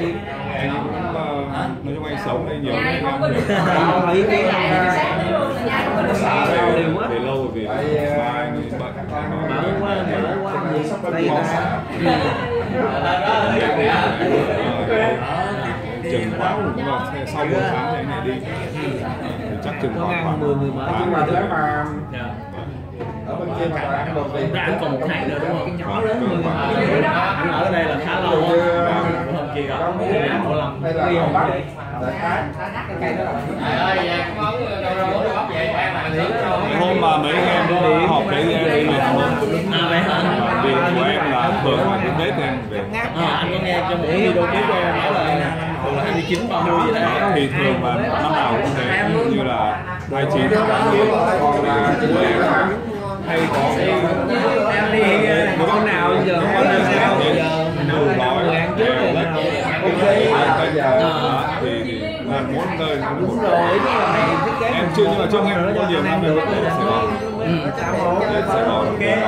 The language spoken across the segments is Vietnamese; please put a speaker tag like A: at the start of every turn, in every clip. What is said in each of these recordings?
A: Anh cũng nói chung anh sống đây nhiều nên
B: không có được
A: về lâu vì mai bận
C: mở quá đây
A: chừng khoảng sau 1 tháng thì anh này đi thì chắc chừng khoảng
C: 10 người mở chứ mà
D: ở bên kia mà ăn được thì
C: anh còn 1 ngày nữa đúng không?
A: nhỏ lớn người
C: Anh ở đây là khá lâu hôm kia gặp một lần
D: đây là hồng bắc
A: cái hôm mà mấy em đi họp đấy em đi về luôn
C: vậy hả?
A: vì của em là thường là cái Tết em về
C: Anh có nghe trong một video clip của em nói là thường là 29, 30 gì đấy
A: thì thường là năm nào cũng thế như là 29 30 hoặc là hay có
C: em đi con nào giờ con nào sao giờ
A: mình nói ăn trước thì muốn nơi
C: đúng rồi
A: em chưa nhưng mà trước em có nhiều năm rồi đến Sài Gòn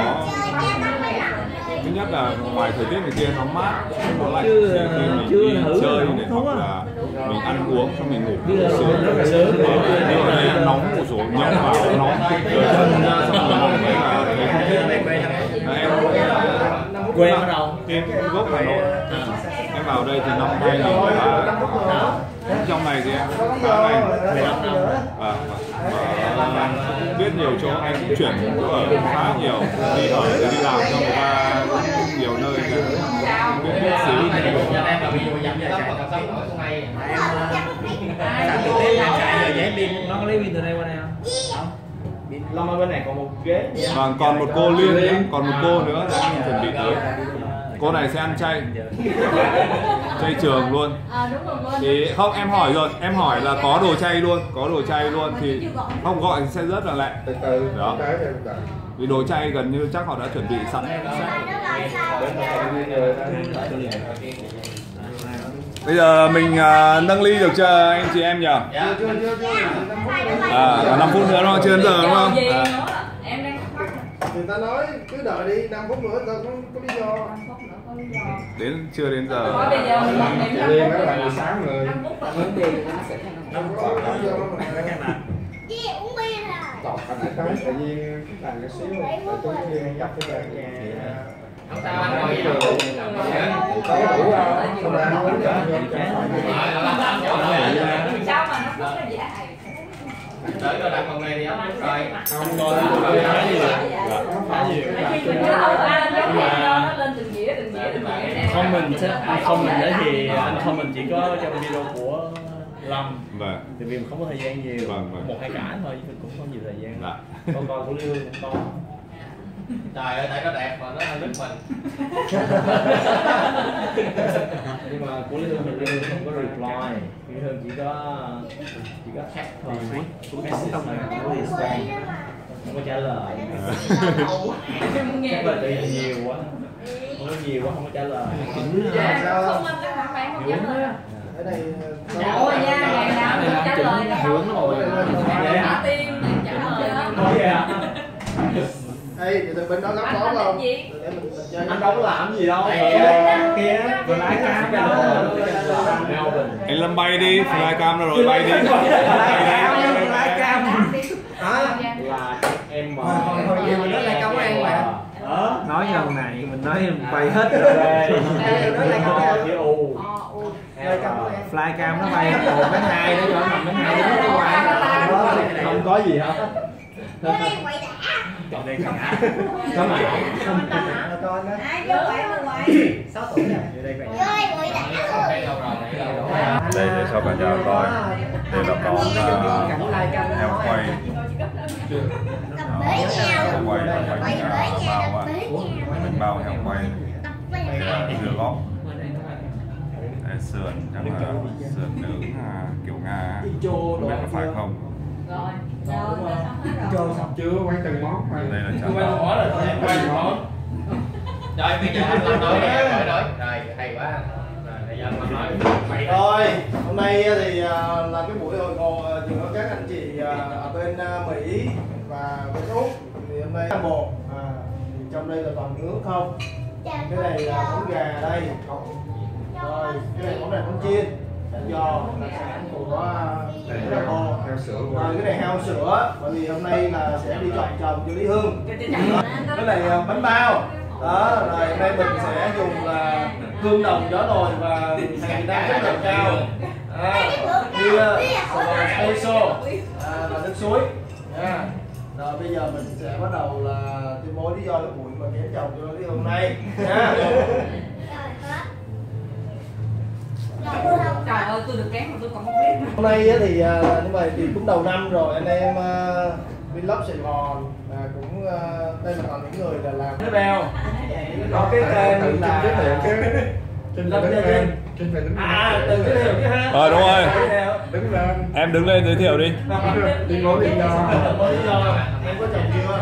A: thứ nhất là ngoài thời tiết này kia nó mát nó lạnh khi mình đi chơi này hoặc là mình ăn uống xong mình ngủ sớm nhưng mà đây nóng một số nhậu vào nóng rồi chân ra xong rồi nóng là thấy không thích em
C: quê ở đâu?
A: em gốc Hà Nội em vào đây từ năm 2013 trong này thì em khá này và biết nhiều chỗ anh cũng chuyển chỗ ở khá nhiều đi ở đi làm cho người ta nhiều nơi biết xíu
C: nó có lấy pin từ đây qua đây không? Long ở bên này còn một ghế.
A: Vâng, còn một cô Liên nữa, còn một cô nữa đang chuẩn bị tới. Cô này sẽ ăn chay, chay trường luôn. Thì không em hỏi rồi, em hỏi là có đồ chay luôn, thì không gọi thì sẽ rất là lẹ. Đó. Vì đồ chay gần như chắc họ đã chuẩn bị sẵn. Bây giờ mình nâng ly được chưa anh chị em nhỉ? À, 5 phút nữa đúng không? Chưa đến giờ đúng không?
B: Em đang thắc mắc.
D: Người ta nói cứ đợi đi 5 phút nữa tao có lý do.
A: Đến chưa đến giờ.
B: Bây giờ
D: Chị Liên đó là 16 người.
B: 5 phút là
E: uống bia rồi.
D: Tọt anh ấy tới tự nhiên làm cái xíu rồi tôi kia dắt cái nhà.
F: Không sao anh ngồi vô.
D: Có đủ không ra không uống
B: sao mà nó rất là dài.
F: Tới rồi đặt phòng này thì ấm rồi.
D: không coi
C: comment đấy thì anh comment chỉ có trong video của Lâm.
A: Vâng.
C: Thì vì mình không có thời gian nhiều,
A: vâng.
C: 1-2 cái thôi chứ cũng không nhiều thời gian.
A: Dạ.
C: Con coi của Liêu cũng to.
F: Trời ơi, tại nó đẹp mà nó hơi đứt mình.
C: Nhưng mà của Liêu mình không có reply, Liêu Hương chỉ có tag thôi. Không có trả lời. Chắc là tự nhiên nhiều quá. Không có nhiều quá không có trả lời.
B: Không anh các bạn không trả lời.
D: ở đây
B: Ôi nha, ngày nào cũng trả lời đâu. Trả tim trả lời.
D: Ê, thì từ bên đó góc đó không?
C: Anh đâu có làm gì đâu. Kia, vừa lái cam ra
A: Anh Lâm bay đi, flycam rồi bay đi.
C: lái cam. Là em mà
D: Mình nói là công an mà.
C: nói như này mình nói bay hết rồi.
D: Nói là công an.
C: Flycam nó bay 1-2 nó cho 5-2 nó đi ngoài. Không có gì hết. Chọn đây cả. Có mà.
D: Con đó.
E: 6 tuổi rồi.
A: Đây để cho cả nhà coi. Đây là đón heo quay. Heo quay là bánh bao heo quay. Đây là dưa góp. Đây sườn chắc là sườn nướng kiểu Nga. Không biết có phải không?
B: Rồi.
D: Chưa quay từng món mà.
A: Đây là chả
F: Quay một món. Rồi bây giờ anh làm nói rồi, hay quá.
D: Rồi, hôm nay thì là cái buổi hội ngộ giữa các anh chị ở bên Mỹ và bên Úc. Thì hôm nay một thì trong đây là toàn nướng không. Cái này là món gà đây, còn Rồi cái này món này món chiên giò đặc sản của heo sữa. Rồi cái này heo sữa, bởi vì hôm nay là sẽ đi chọn chồng cho Lý Hương. Cái này bánh bao đó. Rồi hôm nay mình sẽ dùng là hương đồng gió nồi và hàng Việt Nam chất lượng cao, như espresso và nước suối. Rồi bây giờ mình sẽ bắt đầu là tuyên bố lý do cái buổi mà kén chồng cho Lý Hương hôm nay.
B: Trời ơi, tôi được kém mà tôi còn không biết.
D: Hôm nay thì như vậy thì cũng đầu năm rồi, anh em Vlog Sài Gòn cũng đây là còn những người là làm cái bèo có cái tên là trên Lâm Gia Vinh. Từng giới thiệu chứ ha.
A: Đúng rồi. Em đứng lên giới thiệu đi.
D: Đi có lý do. Em có chồng chưa?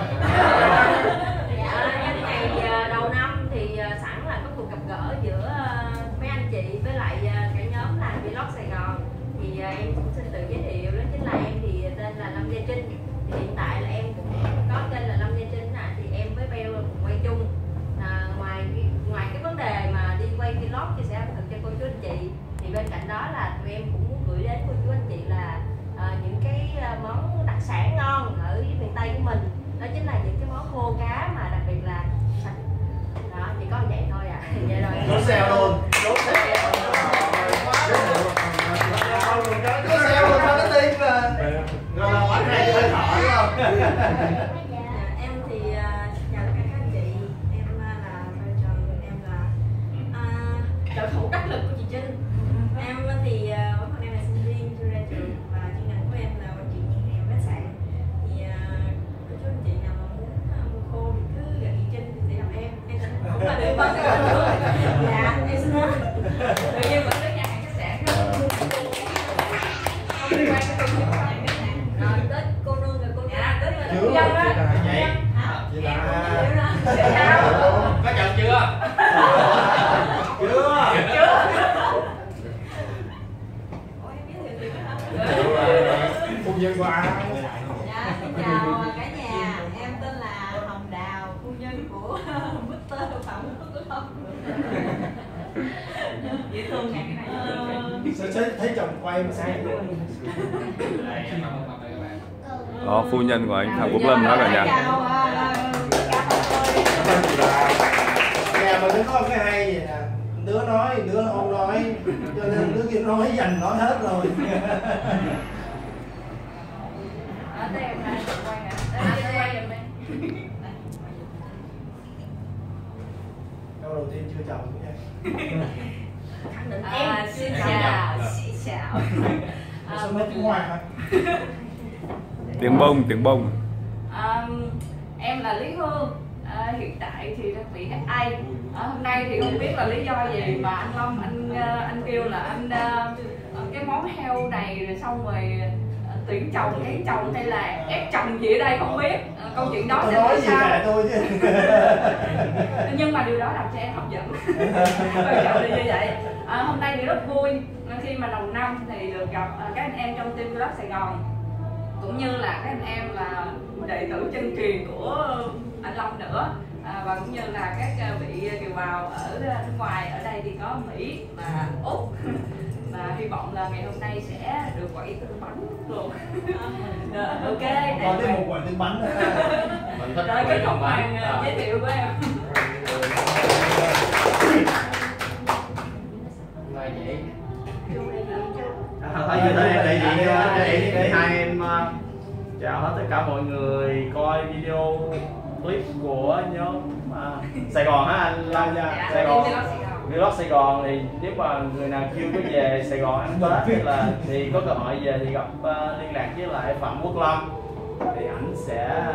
G: Đầu năm thì sẵn là có cuộc gặp gỡ giữa mấy anh chị với lại cả nhóm làm Vlog Sài Gòn, thì em cũng xin tự giới thiệu, đó chính là em thì tên là Lâm Gia Trinh, thì hiện tại là em cũng có tên là Lâm Gia Trinh thì em với Beo cùng quay chung. Ngoài cái vấn đề mà đi quay vlog chia sẻ ẩm thực cho cô chú anh chị, thì bên cạnh đó là tụi em cũng muốn gửi đến cô chú anh chị là những cái món đặc sản ngon ở miền Tây của mình, đó chính là những cái món khô cá mà đặc biệt là sạch. Đó, chỉ có vậy thôi à. Vậy rồi.
D: Chốt xeo luôn. Chốt xeo. Chốt xeo luôn sao nó tin là rồi là bánh này hơi thở đúng không?
G: Em thì chào tất cả các anh chị, em là vai trò em là trợ thủ đắc lực của chị Trinh. Em thì bản thân em là sinh viên chưa ra trường và chuyên ngành của em là quản trị nhà hàng khách sạn. Thì cô chú anh chị nào mà muốn mua khô thì cứ gặp chị Trinh để gặp em sẽ cũng là được bao giờ nữa. Dạ em xin lỗi. Tự nhiên vẫn tới nhà hàng khách sạn liên quan tới câu chuyện của nhà khách sạn. Rồi tới cô nương rồi cô nương tới dân đó.
D: Chị là
F: có chồng chưa?
G: Ủa em biết điều gì nữa hả?
D: phu nhân của ai?
G: Dạ, xin chào cả nhà, em tên là Hồng Đào, phu nhân của Mr. Phạm Quốc Long. Dễ thương nha cái này.
D: Sao thấy chồng quay mà sai luôn.
A: Đó, phu nhân của anh Phạm Quốc Lâm đó cả nhà.
D: Nhà mà đứa có cái hay vậy nè, đứa nói đứa không nói, cho nên đứa kia nói dành nói hết rồi.
G: Ở đây em đang quay nè, đây quay giùm em.
D: Câu đầu tiên chưa chồng nha.
G: Khẳng định em xin chào, xin chào.
D: Sao nói tiếng Hoa hả?
A: Tiếng bông.
B: Em là Lý Hương, hiện tại thì đang bị FA. Hôm nay thì không biết là lý do gì mà anh Long anh kêu là anh cái món heo này rồi xong rồi tuyển chồng, ép chồng hay là ép chồng gì ở đây không biết. Câu chuyện đó sẽ nói sao?
D: Tôi chứ.
B: Nhưng mà điều đó làm cho em hấp dẫn. Quan trọng là như vậy. Hôm nay thì rất vui khi mà đầu năm thì được gặp các anh em trong team Vlog Sài Gòn, cũng như là các anh em là đệ tử chân truyền của anh Long nữa, và cũng như là các vị kiều bào ở nước ngoài. Ở đây thì có Mỹ và Úc, và hy vọng là ngày hôm nay sẽ được quẩy tương bánh luôn. Ok,
D: Có thêm một quẩy tương bánh nữa.
F: Mình thích
B: rồi cái Ngọc Hoàng giới thiệu của em.
F: Là vậy.
C: Thôi giờ tới em đại diện để hai em chào hết tất cả mọi người coi video clip của nhóm Sài Gòn hả anh Long nha. Sài Gòn Vlog Sài Gòn, thì nếu mà người nào chưa có về Sài Gòn ăn Tết thì có cơ hội về thì gặp liên lạc với lại Phạm Quốc Lâm, thì ảnh sẽ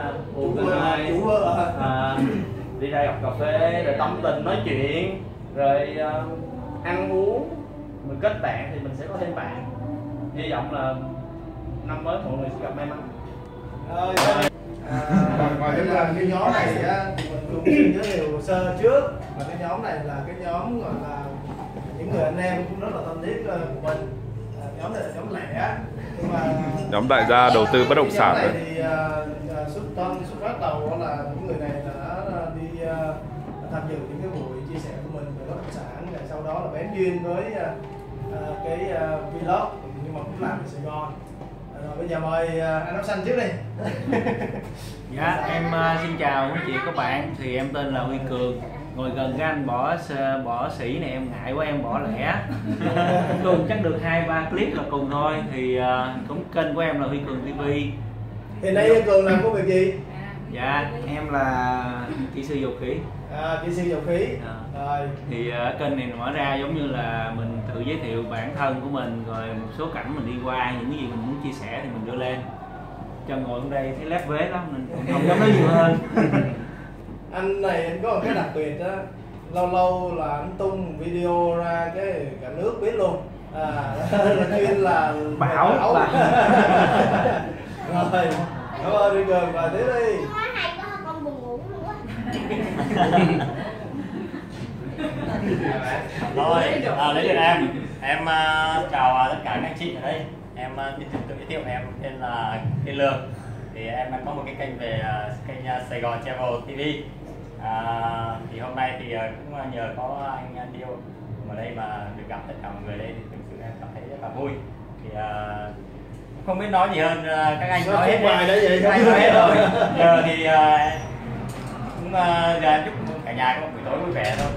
C: đi ra gặp cà phê rồi tâm tình nói chuyện rồi ăn uống, mình kết bạn thì mình sẽ có thêm bạn. Hy vọng là năm mới mọi người sẽ gặp may mắn.
D: Ngoài cái nhóm này thì mình cũng xin giới thiệu sơ trước, và cái nhóm này là cái nhóm gọi là những người anh em cũng rất là thân thiết của mình. Nhóm này là nhóm lẻ, nhưng mà
A: Nhóm đại gia đầu tư bất động sản
D: này thì xuất phát đầu là những người này đã đi tham dự những cái buổi chia sẻ của mình về bất động sản, rồi sau đó là bén duyên với cái vlog nhưng mà cũng làm ở Sài Gòn. Rồi bây giờ mời anh áo xanh trước đi.
C: Dạ em xin chào quý chị các bạn, thì em tên là Huy Cường, ngồi gần cái anh bỏ sĩ này em ngại quá em bỏ lẻ. Cường chắc được 2-3 clip là cùng thôi, thì cũng kênh của em là Huy Cường TV.
D: Hiện nay Cường làm công việc gì?
C: Dạ em là kỹ sư dầu khí.
D: Kỹ sư dầu khí. Rồi.
C: Thì kênh này mở ra giống như là mình tự giới thiệu bản thân của mình, rồi một số cảnh mình đi qua, những cái gì mình muốn chia sẻ thì mình đưa lên. Cho ngồi ở đây thấy lép vế lắm nên không dám nói nhiều hơn.
D: Anh này anh có một cái đặc biệt đó, lâu lâu là anh tung video ra cái cả nước biết luôn. Chuyên là
C: Bảo.
D: Rồi, cảm ơn Huy Cường, và tiếp đi.
E: Con buồn ngủ luôn á.
H: Rồi, đến lượt em chào tất cả các anh chị ở đây. Em xin tự giới thiệu, em tên là Kiên Lương. Thì em có một cái kênh về kênh Sài Gòn Travel TV. Thì hôm nay thì cũng nhờ có anh Điêu ở đây mà được gặp tất cả mọi người đây thì thực sự em cảm thấy rất là vui. Thì không biết nói gì hơn, các anh nói hết rồi. Các anh nói hết rồi. Giờ thì cũng giờ em chúc cả nhà có một buổi tối vui vẻ thôi.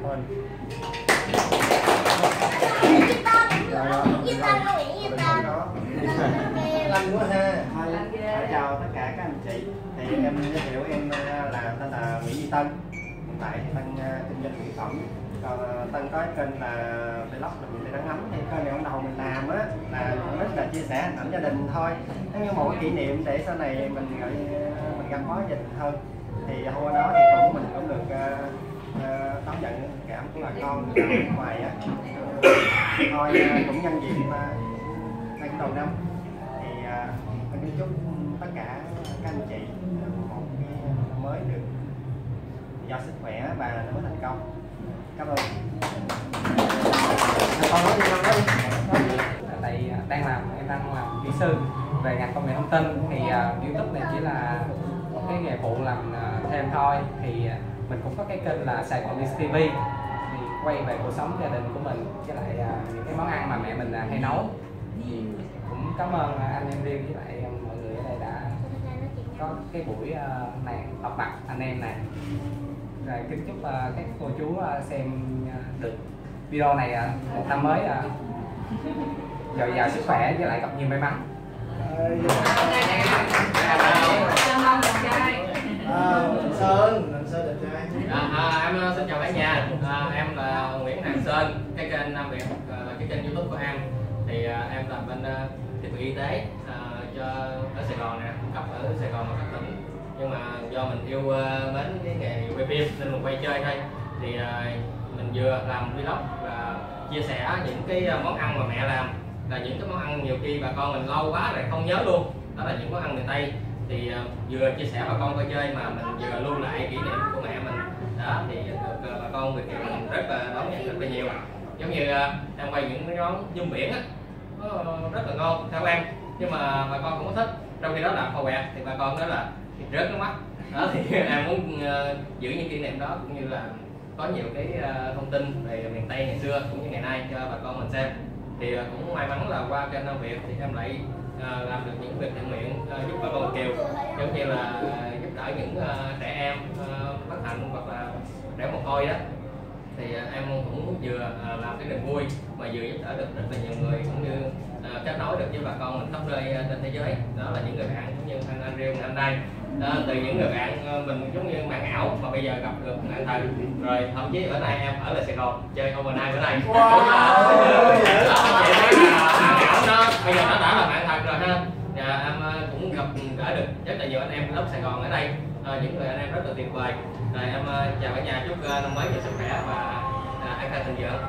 D: Lanh quá ha.
I: Chào tất cả các anh chị. Thì em giới thiệu, em là tên là Nguyễn Duy Tân. Hiện tại thì Tân kinh doanh mỹ phẩm. Còn Tân có cái kênh là vlog là mình nắng ấm. Thì kênh này ban đầu mình làm á là cũng rất là chia sẻ hình ảnh gia đình thôi, giống như một cái kỷ niệm để sau này mình gắn bó gia đình hơn. Thì hôm đó thì mình cũng được đón nhận cảm của bà con ở ngoài á. Thôi cũng nhân dịp ngay đầu năm thì mình kính chúc tất cả các anh chị một cái năm mới được do sức khỏe và mới thành công. Cảm ơn.
J: Tại em đang làm kỹ sư về ngành công nghệ thông tin, thì YouTube này chỉ là một cái nghề phụ làm thêm thôi. Thì mình cũng có cái kênh là Sài Gòn TV, thì quay về cuộc sống gia đình của mình với lại những cái món ăn mà mẹ mình hay nấu. Thì cũng cảm ơn anh em riêng với lại mọi người ở đây đã có cái buổi này họp mặt anh em này. Rồi kính chúc các cô chú xem được video này một năm mới dồi dào sức khỏe với lại gặp nhiều may mắn.
D: Sơn đẹp trai.
F: Em xin chào cả nhà. Em là Nguyễn Hoàng Sơn, cái kênh Nam Việt là cái kênh YouTube của em. Thì em làm bên thiết bị y tế cho ở Sài Gòn nè, cung cấp ở Sài Gòn và các tỉnh. Nhưng mà do mình yêu mến cái nghề quay phim nên mình quay chơi thôi. Thì mình vừa làm vlog và chia sẻ những cái món ăn mà mẹ làm, là những cái món ăn nhiều khi bà con mình lâu quá rồi không nhớ luôn. Đó là những món ăn miền Tây. Thì vừa chia sẻ bà con coi chơi mà mình vừa lưu lại kỷ niệm của mẹ mình. Đó thì được bà con Việt Kiều rất là đón nhận rất là nhiều. Giống như em quay những cái món nhum biển á, nó rất là ngon theo em, nhưng mà bà con cũng có thích. Trong khi đó là khâu quẹt thì bà con nói là rớt nước mắt. Đó thì em muốn giữ những kỷ niệm đó, cũng như là có nhiều cái thông tin về miền Tây ngày xưa cũng như ngày nay cho bà con mình xem. Thì cũng may mắn là qua kênh Nam Việt thì em lại làm được những việc thiện nguyện giúp bà con Việt Kiều, giống như là giúp đỡ những trẻ em bất hạnh hoặc là trẻ mồ côi đó. Thì em cũng vừa làm cái niềm vui mà vừa giúp đỡ được rất là nhiều người, cũng như kết nối được với bà con mình khắp nơi trên thế giới. Đó là những người bạn cũng như anh Riêu anh đây. Từ những người bạn mình giống như mạng ảo mà bây giờ gặp được bạn thật. Rồi thậm chí bữa nay em ở lại Sài Gòn chơi overnight bữa nay. Bạn ảo đó bây giờ nó đã là bạn thật rồi ha. Và em cũng gặp gỡ được rất là nhiều anh em lớp Sài Gòn ở đây, những người anh em rất là tuyệt vời. Rồi em chào cả nhà, chúc năm mới nhiều sức khỏe và an khang thịnh vượng.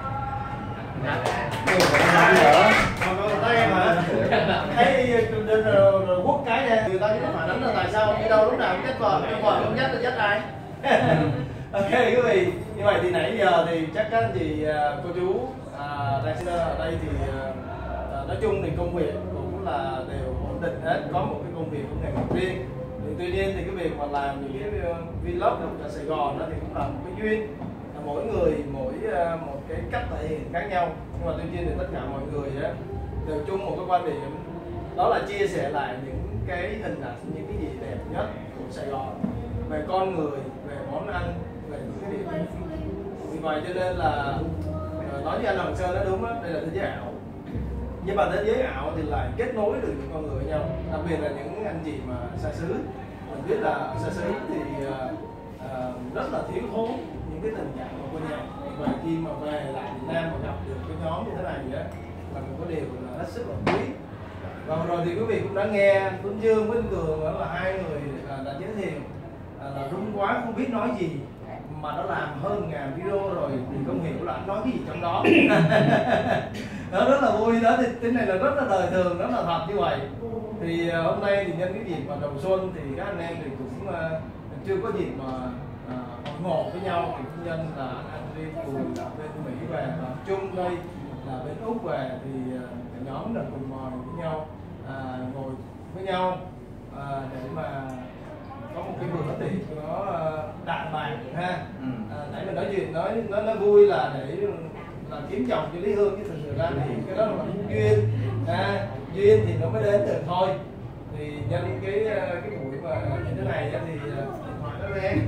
D: Tay mà thấy rồi quất cái nha, người ta cũng phản ánh là tại sao đi đâu lúc nào cũng dắt vợ, không dắt ai. Ok quý vị, như vậy thì nãy giờ thì chắc các anh chị cô chú đang ở đây thì nói chung thì công việc cũng là đều ổn định hết, có một cái công việc của nghề nghiệp riêng. Thì tuy nhiên thì cái việc mà làm những cái vlog ở Sài Gòn đó thì cũng là một cái duyên, mỗi người một cái cách thể hiện khác nhau, nhưng mà tuy nhiên thì tất cả mọi người đều chung một cái quan điểm, đó là chia sẻ lại những cái hình ảnh, những cái gì đẹp nhất của Sài Gòn, về con người, về món ăn, về những cái địa điểm. Vì vậy cho nên là nói như anh Hoàng Sơn nói đúng đó, đây là thế giới ảo. Nhưng mà thế giới ảo thì lại kết nối được những con người với nhau, đặc biệt là những anh chị mà xa xứ. Mình biết là ở xa xứ thì rất là thiếu thốn những cái tình cảm của nhau. Và khi mà về lại Việt Nam và gặp được cái nhóm như thế này á, là mình có điều là hết sức là quý. Và rồi thì quý vị cũng đã nghe Tuấn Dương với Cường đó là hai người đã giới thiệu là rung quá không biết nói gì, mà nó làm hơn 1000 video rồi thì không hiểu là nói cái gì trong đó. Đó rất là vui đó, thì cái này là rất là đời thường, rất là thật như vậy. Thì hôm nay thì nhân cái dịp mà đầu xuân thì các anh em thì cũng chưa có dịp mà hội ngộ với nhau, thì cũng nhân là anh đi cùng là bên Mỹ về, và chung đây là bên Úc về, thì cả nhóm là cùng mời với nhau ngồi với nhau để mà có một cái bữa tiệc nó đạm bạc ha. Nãy mình nói chuyện nói vui là để là kiếm chồng cho Lý Hương, chứ thực sự ra thì cái đó là duyên, duyên thì nó mới đến được thôi. Thì nhân cái buổi mà như thế này thì điện thoại nó lên.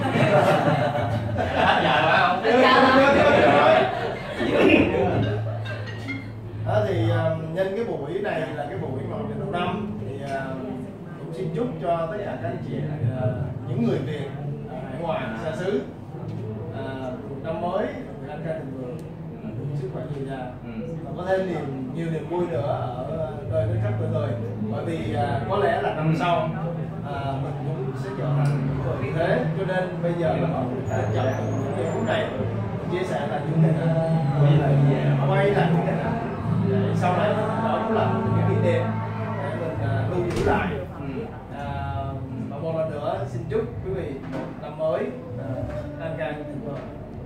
F: Hết giờ phải không?
D: Đó thì nhân cái buổi này là cái buổi mà đầu năm, thì cũng xin chúc cho tất cả các anh chị những người Việt ở hải ngoại xa xứ một năm mới an khang thịnh vượng, sức khỏe dồi dào và có thêm nhiều niềm vui nữa ở đời với khắp mọi người. Bởi vì có lẽ là năm sau mình cũng sẽ trở thành người như thế, cho nên bây giờ là trân trọng những giây phút này, chia sẻ là những hình ảnh, quay lại những hình ảnh để sau này đó cũng là những kỷ niệm để mình lưu giữ lại. Và một lần nữa xin chúc quý vị một năm mới an khang thịnh vượng.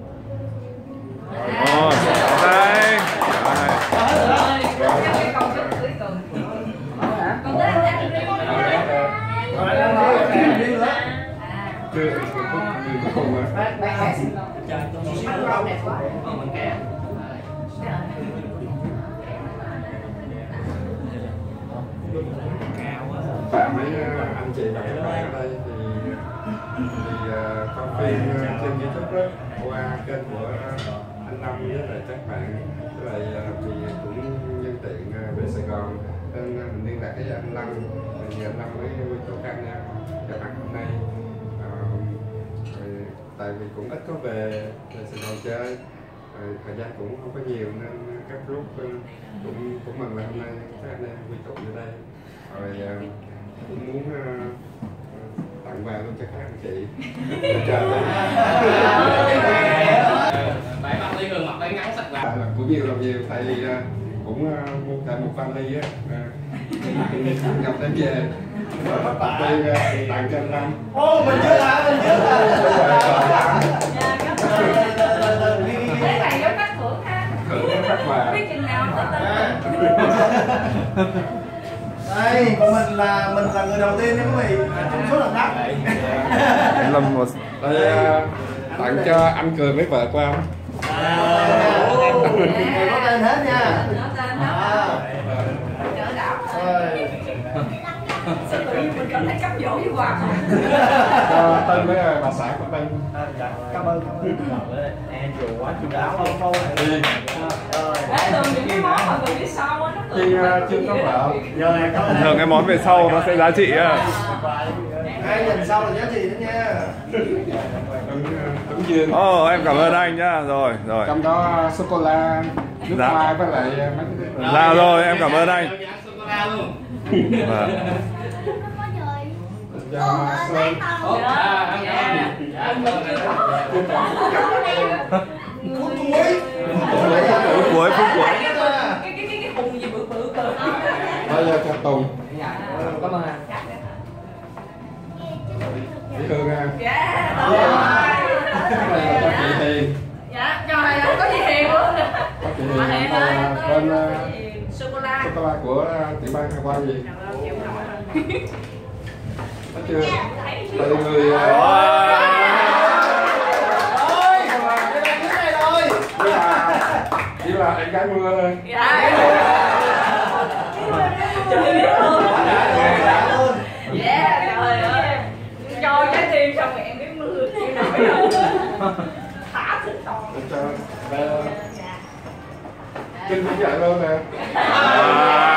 K: Mấy anh chị và các bạn ở đây thì có phim trên YouTube đó, qua kênh của anh Long với lại các bạn, với lại thì cũng nhân tiện về Sài Gòn nên mình liên lạc với anh Long, thì anh Long mới cho các anh em gặp mặt hôm nay. Tại vì cũng ít có về Sài Gòn chơi, thời gian cũng không có nhiều nên các group cũng mừng là hôm nay các anh em quy tụ ở đây, rồi cũng muốn tặng quà luôn cho các anh chị.
F: Bảy bác Lý Hương mặc váy ngắn sắc quà.
K: Cũng nhiều thầy cũng mua cả một vali á, cầm đem về tặng cho anh Long.
D: Ô mình chưa hả?
B: Cái này giống các thưởng ha.
K: Phát quà.
B: Biết chừng nào
D: đây của mình là người đầu tiên nha quý vị, trong số lần đáp.
A: Lâm một
K: tặng cho anh Cường với vợ của ông.
D: Có tên hết nha.
B: Sao tự nhiên mình cảm thấy cám dỗ với quà không?
K: Tên với bà xã của tên.
D: Cảm ơn.
C: Andrew quá chú đáo không?
B: Thường những cái món mà từ phía sau á, nó
K: chưa có vợ.
A: thường cái món về sau nó sẽ giá trị á.
D: Hai lần sau là giá trị đó nha.
K: Tấm duyên.
A: Em cảm ơn anh nhá. Rồi.
K: Trong đó sô cô la, nước hoa với lại mấy
A: cái. Rồi, em cảm ơn anh. Phút cuối.
B: Cái hùng gì bự cơ.
K: Bây giờ cho Tùng.
J: Cảm ơn anh.
K: Lý Hương ha.
B: Dạ.
K: Cho chị Hiền.
B: Dạ, trời ơi, có gì Hiền luôn.
K: Có chị Hiền bên
B: sô cô la
K: của tiểu bang Hawaii gì? Có chưa? Đây người là em gái mưa thôi.
B: Dạ. Trời biết luôn. Dạ, trời ơi. Cho trái tim xong rồi em biết mưa chịu nổi rồi. Thả thịt toàn.
K: Trinh cũng vậy luôn nè.